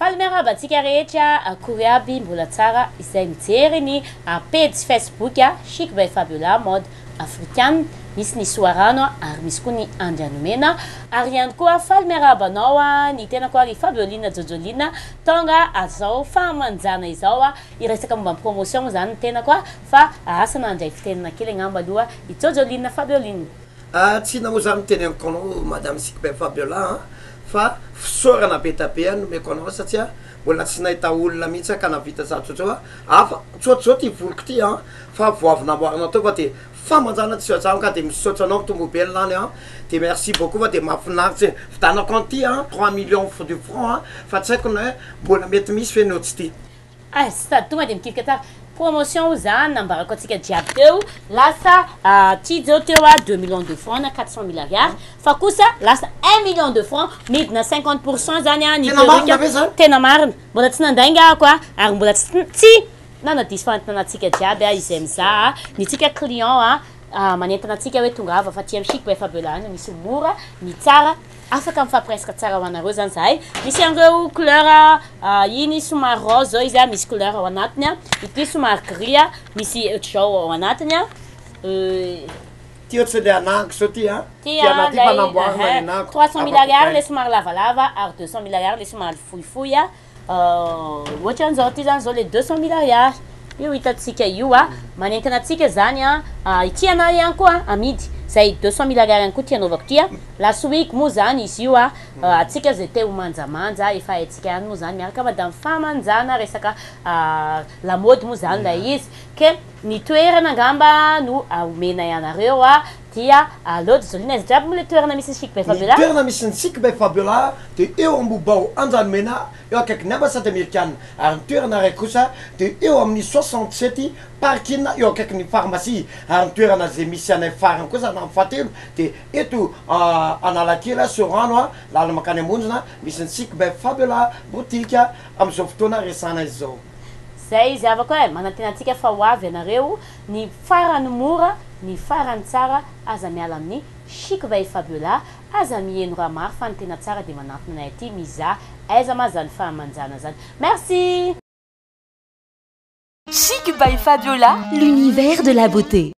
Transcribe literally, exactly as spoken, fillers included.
Faly miarahaba antsika rehetra akory aby mbola tsara izay mijery ny page Facebook a Chic by Fabiola mode africaine misy ny soarano ary misy koa ny andrianomena ary ihany koa Faly miarahaba anao a ny tena koa ry Fabiolina Jojolina tonga azao famanjana izao a iresaka momba promotion zany tena koa fa asa nandray fitenina kely ngamba aloha i Jojolina Fabiolina. Ah, tsy na moa zany tena kono madame Chic by Fabiola fa fisaorana be tabe no meko anao satria mbola tsy nahita olona mihitsy ka navita satsotra afa tsotso ty voloko ty a fa voavina amboarina tao fa de famanjana tsy azao ka de misaotra anao tomobile lany a de merci beaucoup fa de mahafinaritra vitanako anty a trois millions de francs fa tsy haiko na mbola mety misy fenao tsy ty. Ah, ça tonga de mikifika tsara promotion zany nambarako atsika jiaby teo lasa ty zao teo a deux millions de francs na quatre cent mille ariary fa kosa lasa un million de francs midina cinquante pour cent zany a ny perruque tena marina mbola tsy nandainga koa ary mbola tsy tsy nanadisy fantananatsika jiaby a izy amza ny tsika client a manentana atsika hoe tonga ava fa ty amy Chic by Fabiola misy mora ny tsara afaka mifampiresaka tsara ho anareo zany zahay misy an'ireo couleur iny somary rose zao izy a misy couleur ao anatiny a ity somary gris a misy ohatr'izao ao anatiny a ty ohatsy le anango sao ty a ty a trois cent mille ariary le somary lavalava ary deux cent mille ariary le somary fohifohy a ohatra an'izao ty zany zao le deux cent mille ariary io hitatsika io a manentana atsika zany a ity ana ihany koa amidy zay deux cent mille ariary ihany koa ty anaovako ty a last week moa zany izy io a atsika zay te ho manjamanja efa haitsika ihany moa zany miaraka madame famanjana resaka la mode moa zany la izy ke ny toerana angamba no omena ianareo a dia allo Jojolina izy jiaby moa le toerana misy Chic by Fabiola toerana misy ny Chic by Fabiola de eo ambobao andranomena eo akaiky ny ambassade américaine ary ny toerana raiky kosa de eo amin'ny soixante-sept parking eo akaiky ny pharmacie ary ny toerana zay misy anay farany kosa na fahatelo de eto Analakely Sorano a lala makany Amonjana misy ny Chic by Fabiola boutique am'izao fotoana resana izy zao zay izy avako e manantena atsika fa ho avy ianareo ny farany mora ny farany tsara aza miala amin'ny Chic by Fabiola aza mihaino raha maro fa ny tena tsara de manantona anay aty mizaha aiza ma zany fahamanjana zany. Merci. Chic by Fabiola, l'univers de la beauté.